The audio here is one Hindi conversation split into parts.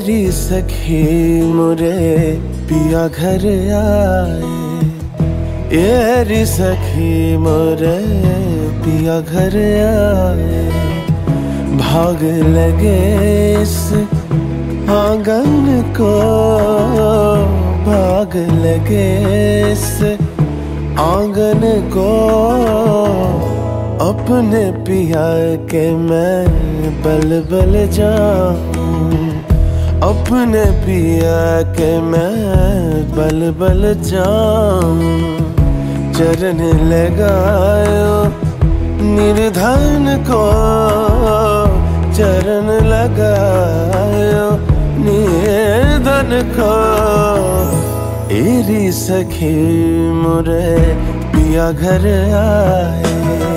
एरी सखी मोरे पिया घर आए, एरी सखी मोरे पिया घर आए। भाग लगे इस आंगन को, भाग लगे इस आंगन को। अपने पिया के मैं बल बल जाऊं, अपने पिया के मैं बल बल जाऊं। चरण लगायो निर्धन को, चरण लगायो निर्धन को। एरी सखी मोरे पिया घर आए,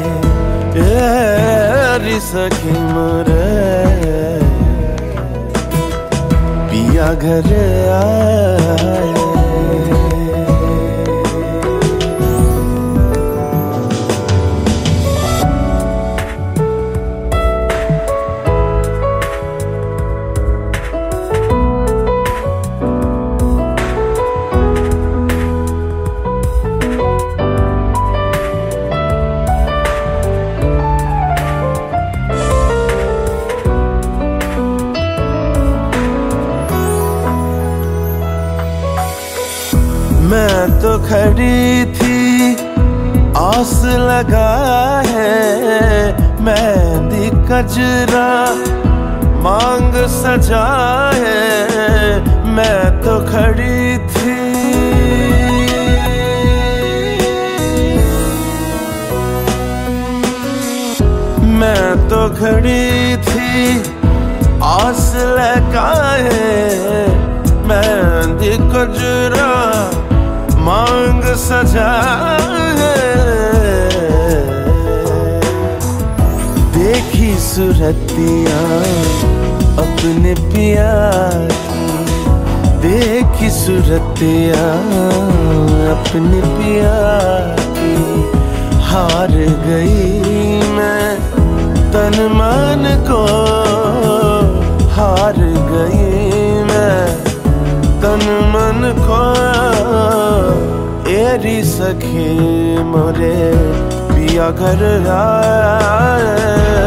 एरी सखी मोरे पिया घर आए। मैं तो खड़ी थी आस लगा है, मेहंदी कजरा मांग सजा है। मैं तो खड़ी थी, मैं तो खड़ी थी आस लगा है, मेहंदी कजरा मांग सजा है। देखी सूरतिया अपने पिया की, देखी सूरतिया अपने पिया की। हार गई मैं तन मन को, हार गई मैं तन मन को। एरी सखी मोरे पिया घर आए।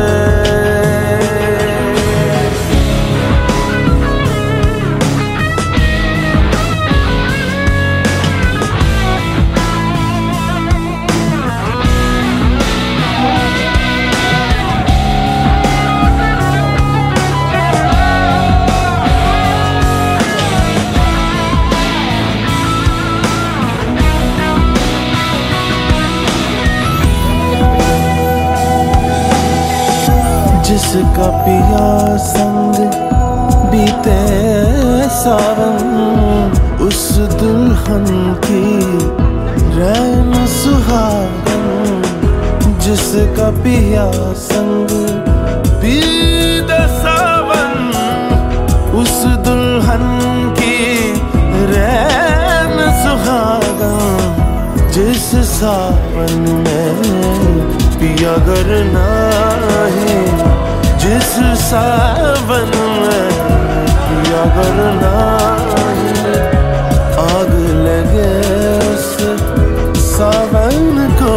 जिसका पिया संग बीते सावन, उस दुल्हन की रैन सुहागन। जिसका पिया संग बीते सावन, उस दुल्हन की रैन सुहागन। जिस सावन में पिया घर नाही, जिस सावन में पिया घर नाही। आग लगे उस सावन को,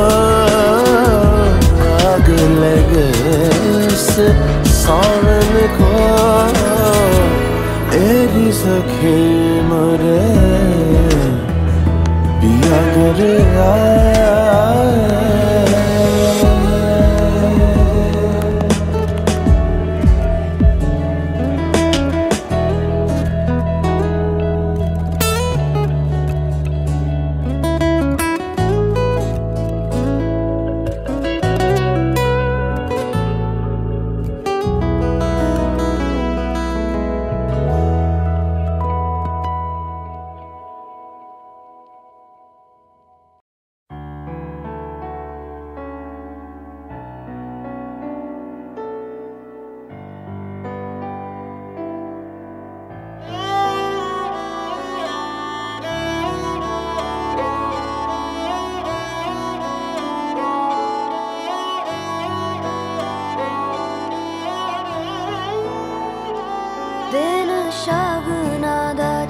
आग लगे उस सावन को। एरी सखी मोरे पिया घर आए।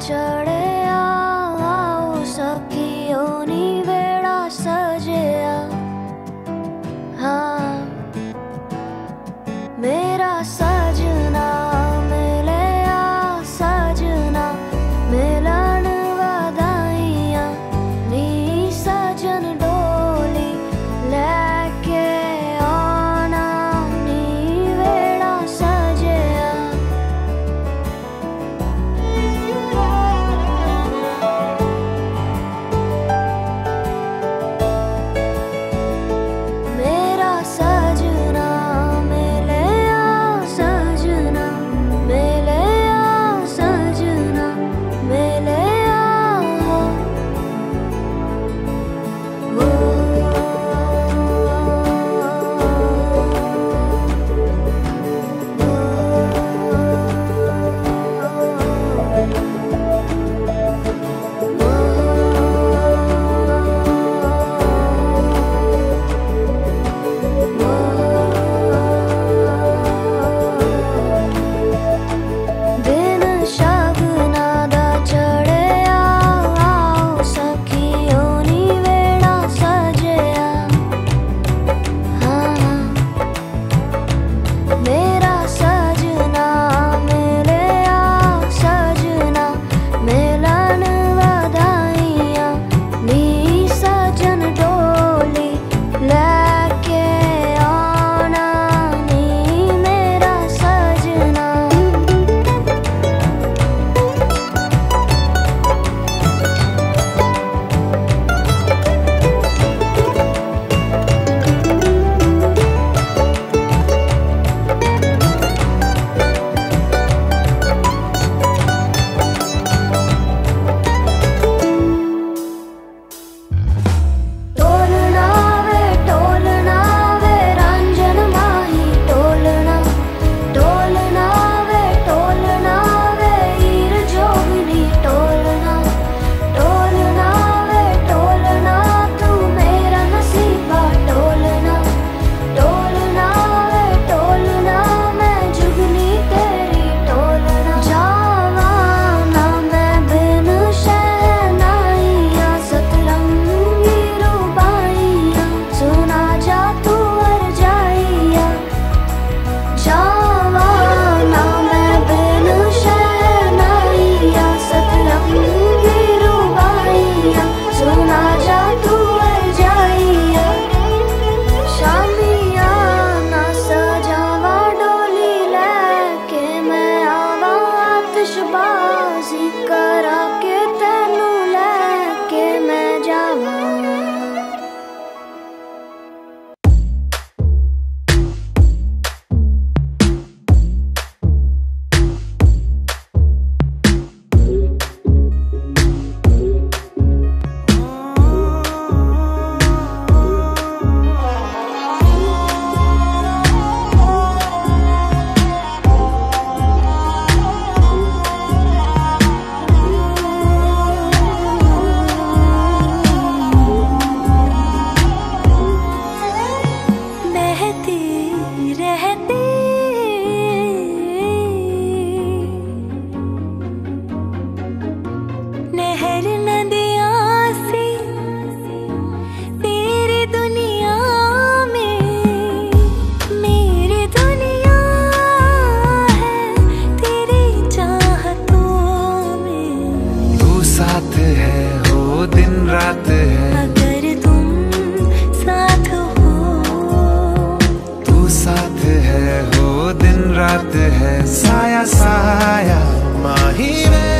रात है साया साया माही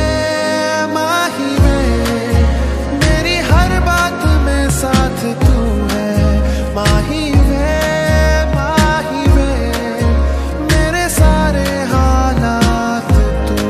में मेरी हर बात में साथ तू है माही में मेरे सारे हालात तू।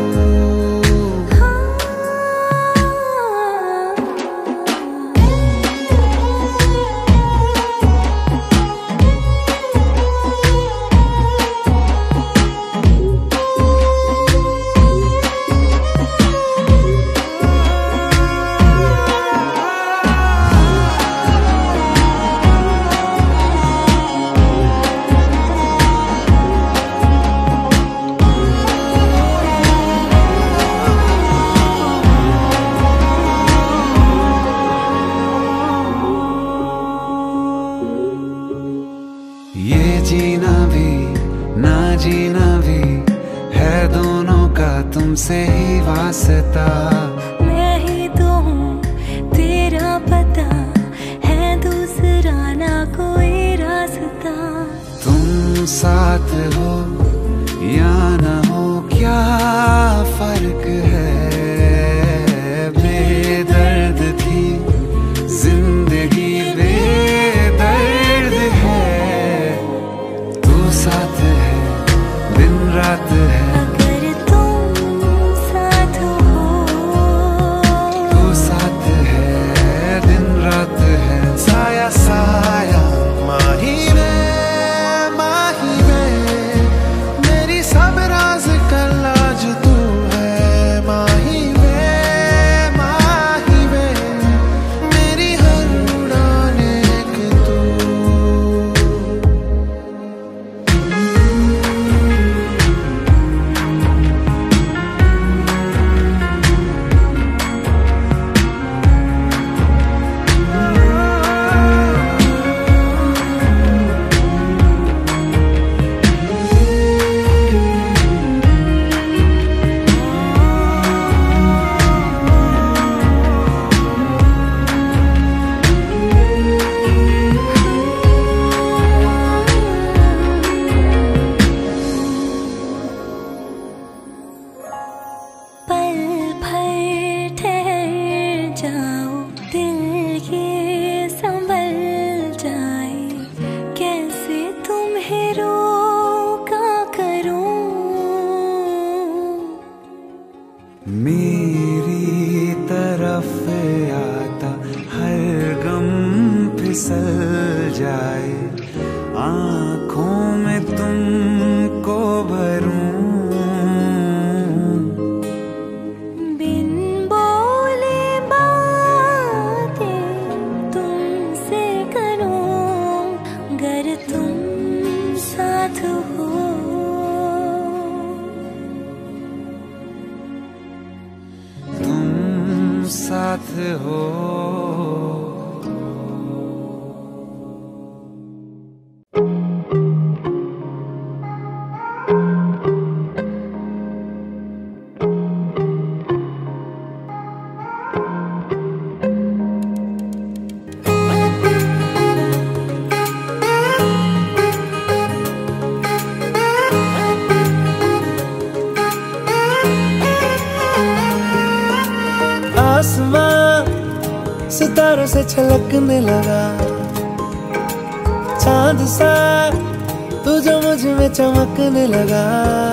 ये जीना भी ना जीना भी है दोनों का तुमसे ही वास्ता। मैं ही तो हूँ तेरा पता, है दूसरा ना कोई रास्ता। तुम साथ हो या न हो क्या फर्क है, बेदर्द थी जिंदगी बेदर्द है। तू साथ है दिन रात है, अगर तुम साथ हो, तू साथ है दिन रात है। साया साया माही में मेरी सब राज कल आज तू है। माही में मेरी हर उड़ान एक तू। पल भर ठहर जाओ, दिल ये संभल जाए। कैसे तुम्हें रोका करूं, मेरी तरफ आता हर गम फिसल जाए। आँखों में तुमको भरूं, बिन बोले बातें तुमसे करूं। अगर तुम साथ हो, तुम साथ हो। आसमां सितारों से छलकने लगा, चांद सा तू जो मुझ में चमकने लगा।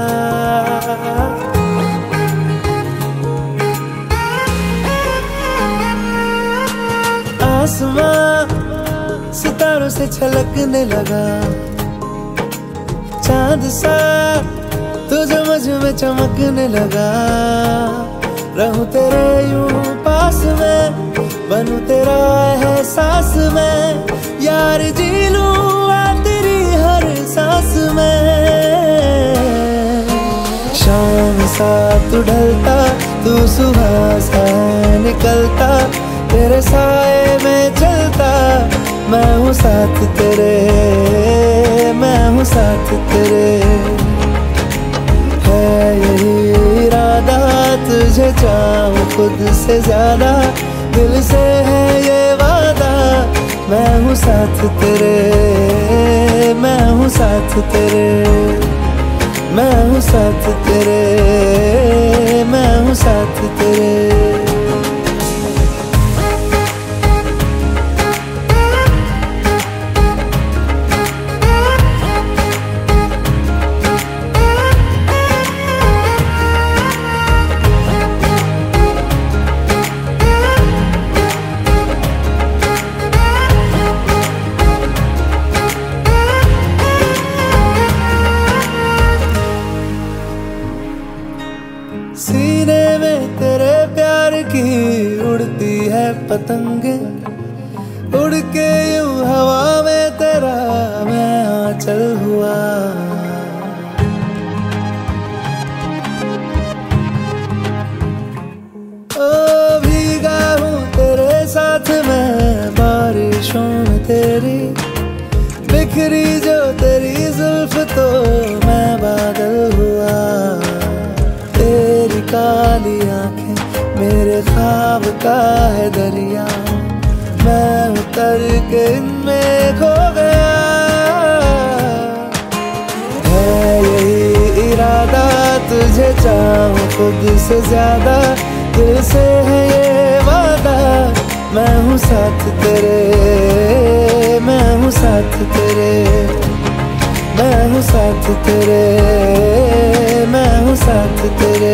आसमां सितारों से छलकने लगा, चांद सा तू जो मुझ में चमकने लगा। रहूं तेरे यूं पास में, बनूं तेरा एहसास में, यार जी लूं आ तेरी हर सांस में। शाम सा तू ढलता, तू सुबह सा निकलता, तेरे साए में चलता। मैं हूँ साथ तेरे, मैं हूँ साथ तेरे। है यही इरादा तुझे चाहूं खुद से ज्यादा, दिल से है ये वादा। मैं हूँ साथ तेरे, मैं हूँ साथ तेरे, मैं हूँ साथ तेरे, मैं हूँ साथ तेरे। सीने में तेरे प्यार की उड़ती है पतंगे, उड़ के यूं हवा में तेरा मैं आंचल हुआ। ओ भीगा हूँ तेरे साथ मैं बारिशों में तेरी, बिखरी जो तेरी जुल्फ तो मैं बादल हुआ। तेरी काली आंखें मेरे ख्वाब का है दरिया, मैं उतर के इनमें खो गया। है यही इरादा तुझे चाहूं खुद से ज्यादा, दिल से है ये वादा। मैं हूँ साथ तेरे, मैं हूँ साथ तेरे, मैं हूँ साथ तेरे, मैं हूँ साथ तेरे।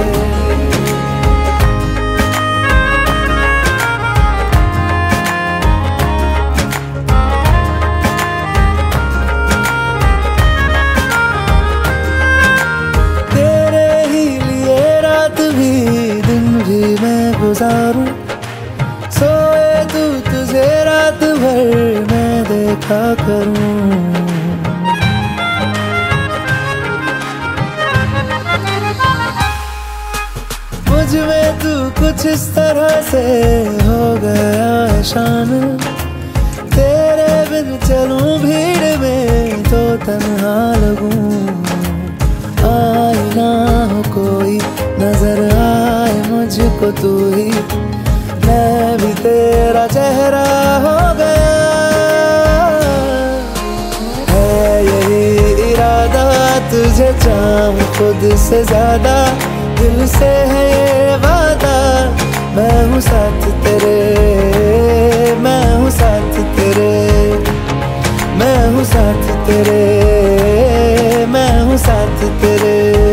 तेरे ही लिए रात भी दिन भी मैं गुजारूं, सोए तू तुझे रात भर मैं देखा करूं। मुझ में तू कुछ इस तरह से हो गया है शामिल, तेरे बिन चलूं भीड़ में तो तन्हा लगूं। आए ना हो कोई नजर आए मुझको तू ही, मैं भी तेरा चेहरा हो गया। है यही इरादा तुझे चाहूं खुद से ज्यादा, दिल से है ये वादा। मैं हूँ साथ तेरे, मैं हूँ साथ तेरे, मैं हूँ साथ तेरे, मैं हूँ साथ तेरे।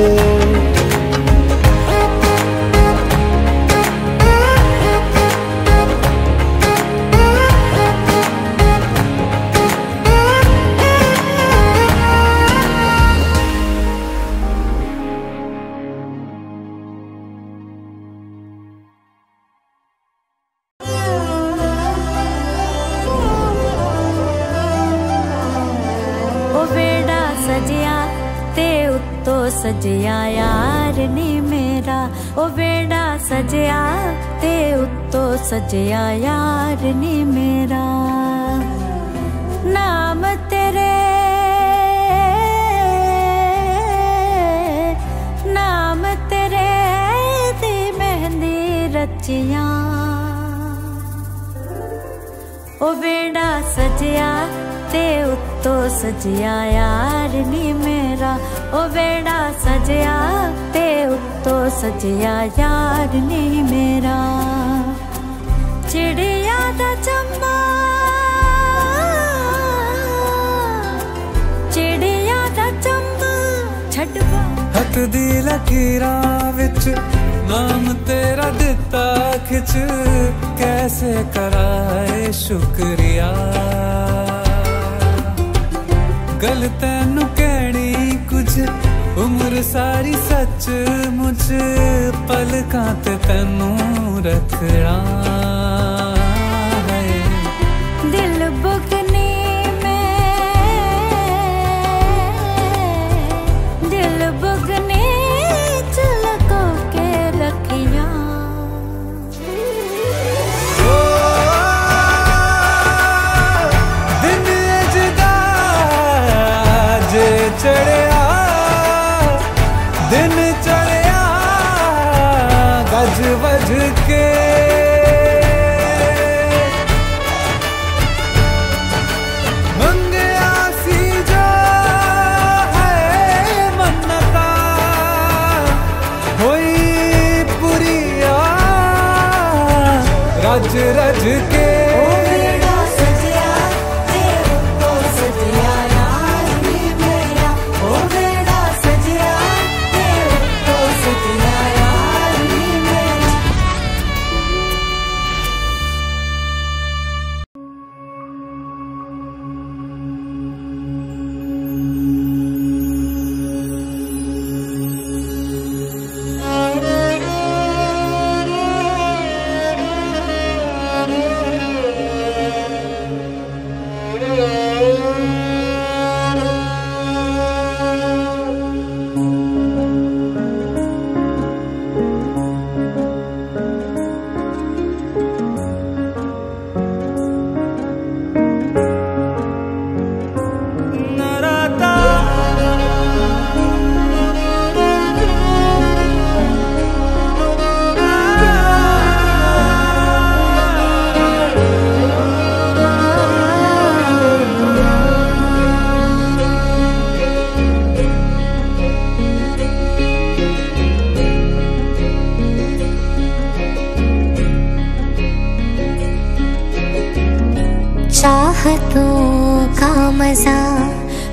सजिया यार नी मेरा, ओ बेड़ा सजिया ते उत्तो सजिया यार नी मेरा। नाम तेरे, नाम तेरे दी मेहंदी रचिया, ओ बेड़ा सजिया ते उत्तो सजिया यार नी मेरा। ओ बेड़ा सजिया ते उत्तो सजिया यार नी मेरा। चिड़िया दा चम्मा, चिड़िया दा चम्मा छड़वा हथ दी लकीरा विच नाम तेरा दिता खिच, कैसे कराए शुक्रिया। गल तैनू कहनी कुछ उम्र सारी सच मुझ, पलकां ते तैनू रखना है। दिल बुगनी में, दिल बुगनी चलको के रखिया। चढ़िया दिन चढ़िया गज बज के, मंगया सी जो है मन्नता होई पुरिया रज रज के।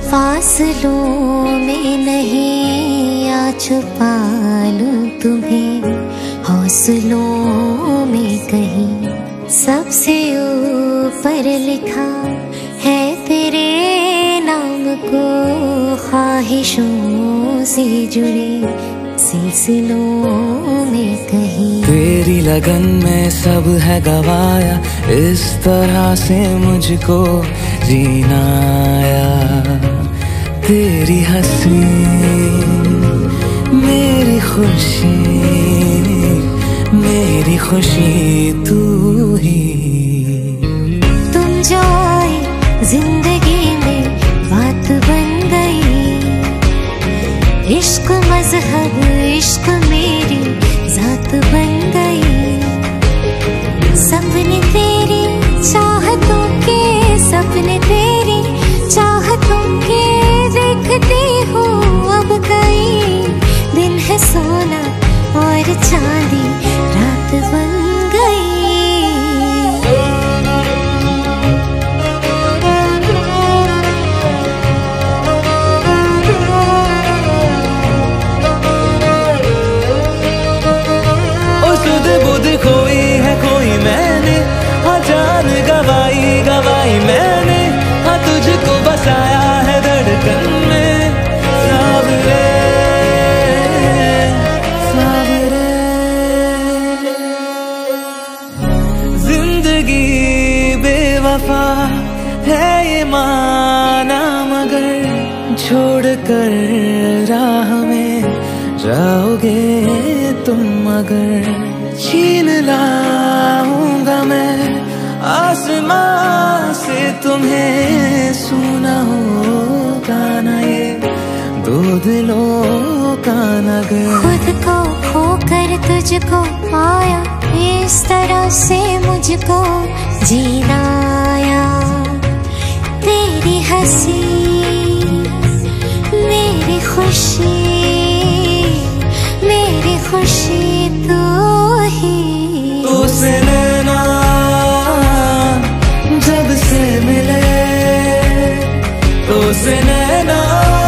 फासलों में नहीं आ छुपा लूं तुम्हें, हौसलों में कहीं सबसे ऊपर लिखा है तेरे नाम को, ख्वाहिशों से जुड़े सिलसिलों में कहीं। तेरी लगन में सब है गवाया, इस तरह से मुझको जीना आया। तेरी हंसी मेरी खुशी तू ही। तुम जो आए जिंदगी में बात बन गई, इश्क मजहब इश्क मेरी जात बन गई। सपने तेरी चाहतों के, सपने तेरी चाहतों के देखती हूँ अब कई। दिन है सोना और चांदी रात बन गई। बुध खोई है कोई मैंने, हाँ जान गवाई मैंने, हाँ तुझको बसाया है धड़कन में। सावरे जिंदगी बेवफा है ये माना, मगर छोड़ कर राह में जाओगे तुम मगर। छीन लाऊंगा मैं आसमां से तुम्हें, सुना होगा ना ये दो दिलों का नगर। खुद को खोकर तुझको पाया, इस तरह से मुझको जीना आया। तेरी हंसी मेरी खुशी तू ही। तुझसे नैना जब से मिले, तुझसे नैना